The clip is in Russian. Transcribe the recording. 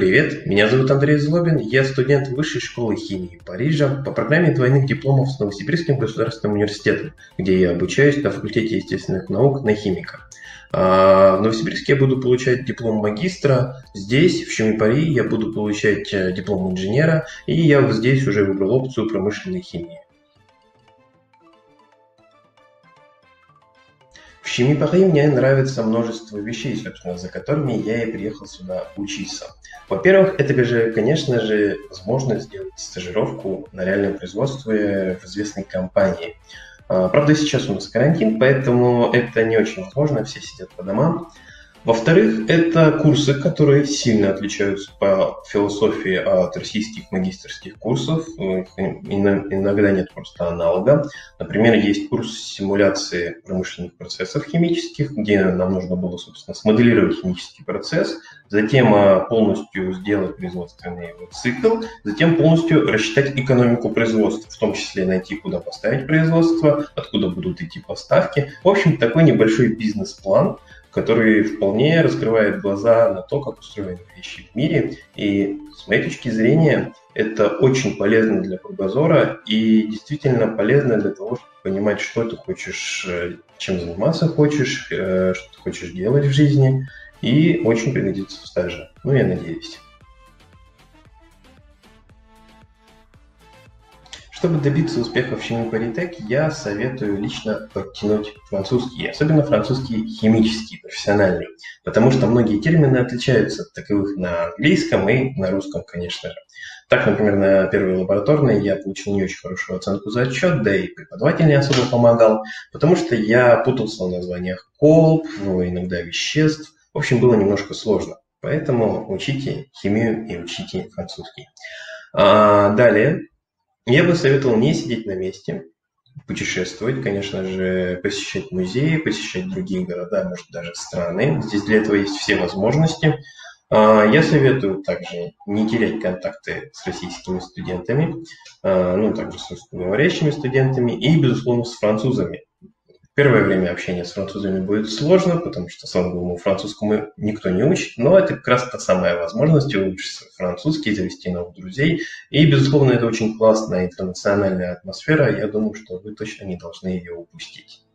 Привет, меня зовут Андрей Злобин, я студент Высшей школы химии Парижа по программе двойных дипломов с Новосибирским государственным университетом, где я обучаюсь на факультете естественных наук на химика. В Новосибирске я буду получать диплом магистра, здесь, в ЧМИ-Пари, я буду получать диплом инженера, и я вот здесь уже выбрал опцию промышленной химии. В ЧМИ-Пари мне нравится множество вещей, собственно, за которыми я и приехал сюда учиться. Во-первых, это же, конечно же, возможность сделать стажировку на реальном производстве в известной компании. Правда, сейчас у нас карантин, поэтому это не очень возможно, все сидят по домам. Во-вторых, это курсы, которые сильно отличаются по философии от российских магистерских курсов. Иногда нет просто аналога. Например, есть курс симуляции промышленных процессов химических, где нам нужно было, собственно, смоделировать химический процесс, затем полностью сделать производственный его цикл, затем полностью рассчитать экономику производства, в том числе найти, куда поставить производство, откуда будут идти поставки. В общем, такой небольшой бизнес-план, который вполне раскрывает глаза на то, как устроены вещи в мире. И с моей точки зрения, это очень полезно для кругозора и действительно полезно для того, чтобы понимать, что ты хочешь, чем заниматься хочешь, что ты хочешь делать в жизни. И очень пригодится в стаже. Ну, я надеюсь. Чтобы добиться успеха в ЧМИ-Пари ТЭК, я советую лично подтянуть французский, особенно французский химический, профессиональный, потому что многие термины отличаются от таковых на английском и на русском, конечно же. Так, например, на первой лабораторной я получил не очень хорошую оценку за отчет, да и преподаватель не особо помогал, потому что я путался в названиях колб, иногда веществ. В общем, было немножко сложно. Поэтому учите химию и учите французский. Далее. Я бы советовал не сидеть на месте, путешествовать, конечно же, посещать музеи, посещать другие города, может даже страны. Здесь для этого есть все возможности. Я советую также не терять контакты с российскими студентами, также с русскоговорящими студентами и, безусловно, с французами. Первое время общения с французами будет сложно, потому что самому французскому никто не учит, но это как раз та самая возможность улучшить французский, завести новых друзей. И, безусловно, это очень классная интернациональная атмосфера. Я думаю, что вы точно не должны ее упустить.